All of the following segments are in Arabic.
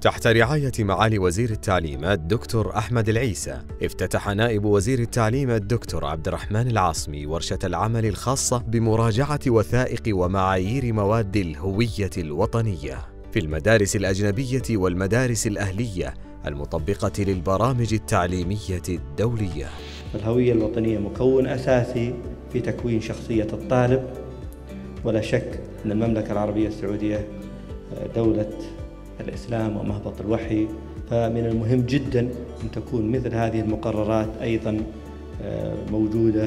تحت رعاية معالي وزير التعليم الدكتور أحمد العيسى، افتتح نائب وزير التعليم الدكتور عبد الرحمن العاصمي ورشة العمل الخاصة بمراجعة وثائق ومعايير مواد الهوية الوطنية في المدارس الأجنبية والمدارس الأهلية المطبقة للبرامج التعليمية الدولية. الهوية الوطنية مكون أساسي في تكوين شخصية الطالب، ولا شك أن المملكة العربية السعودية دولة الإسلام ومهبط الوحي، فمن المهم جدا أن تكون مثل هذه المقررات أيضا موجودة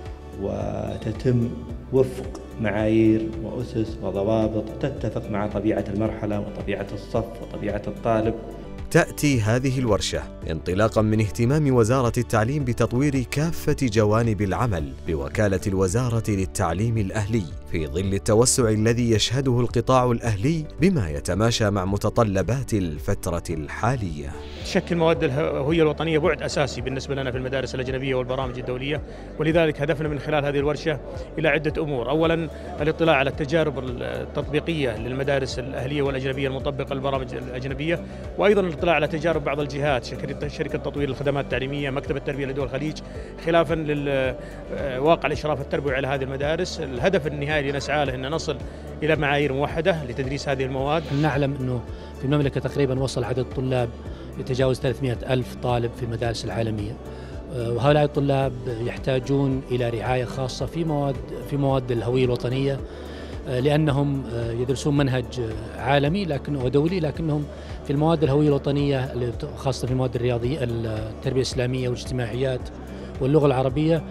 وتتم وفق معايير وأسس وضوابط تتفق مع طبيعة المرحلة وطبيعة الصف وطبيعة الطالب. تأتي هذه الورشة انطلاقاً من اهتمام وزارة التعليم بتطوير كافة جوانب العمل بوكالة الوزارة للتعليم الأهلي في ظل التوسع الذي يشهده القطاع الأهلي بما يتماشى مع متطلبات الفترة الحالية. تشكل مواد الهوية الوطنية بعد أساسي بالنسبة لنا في المدارس الأجنبية والبرامج الدولية، ولذلك هدفنا من خلال هذه الورشة إلى عدة أمور. أولاً الاطلاع على التجارب التطبيقية للمدارس الأهلية والأجنبية المطبقة للبرامج الأجنبية، وأيضاً الاطلاع على تجارب بعض الجهات، شركة تطوير الخدمات التعليمية، مكتب التربية لدول الخليج، خلافاً للواقع الإشراف التربوي على هذه المدارس. الهدف النهائي اللي نسعى له أن نصل إلى معايير موحدة لتدريس هذه المواد. نعلم أنه في المملكة تقريباً وصل عدد الطلاب يتجاوز 300 ألف طالب في المدارس العالمية، وهؤلاء الطلاب يحتاجون إلى رعاية خاصة في مواد الهوية الوطنية، لأنهم يدرسون منهج عالمي ودولي، لكنهم في المواد الهوية الوطنية خاصة في المواد الرياضية، التربية الإسلامية والاجتماعيات واللغة العربية،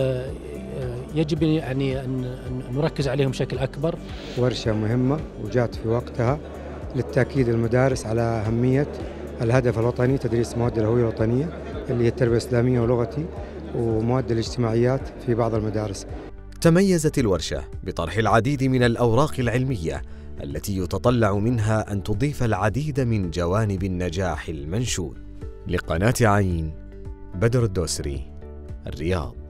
يجب يعني أن نركز عليهم بشكل أكبر. ورشة مهمة وجات في وقتها للتأكيد المدارس على أهمية الهدف الوطني، تدريس مواد الهوية الوطنية اللي هي التربية الإسلامية ولغتي ومواد الاجتماعيات في بعض المدارس. تميزت الورشة بطرح العديد من الأوراق العلمية التي يتطلع منها أن تضيف العديد من جوانب النجاح المنشود. لقناة عين، بدر الدوسري، الرياض.